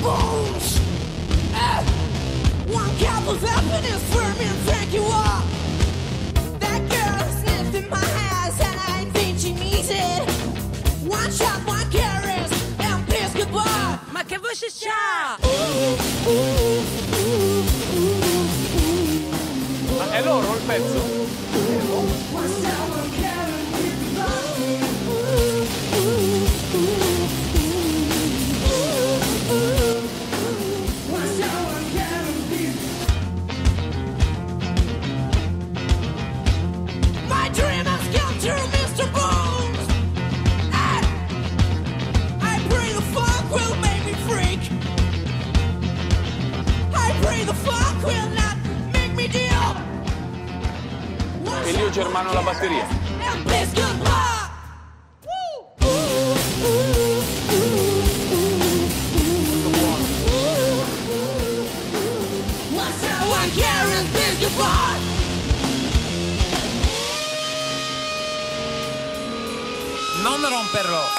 bones. One cup of happiness for me and thank you all. That girl sniffed in my ass and I think she needs it. One shot, one caress, and please goodbye. Ma che voce c'ha? Ma è loro il pezzo? My dream has come true, Mr. Bones. I pray the funk will make me freak. I pray the funk will not make me deal. Elio Germano alla batteria. And please goodbye. One care and please goodbye. Non romperlo.